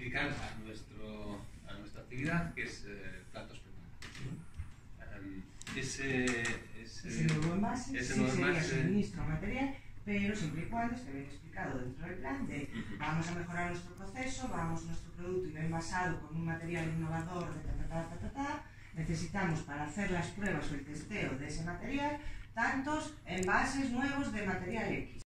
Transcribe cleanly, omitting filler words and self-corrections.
explicar a nuestra actividad, que es platos preparados. Ese nuevo envase sería suministro material, pero siempre y cuando esté bien explicado dentro del plan de vamos a mejorar nuestro proceso, nuestro producto y envasado con un material innovador de necesitamos para hacer las pruebas o el testeo de ese material tantos envases nuevos de material X.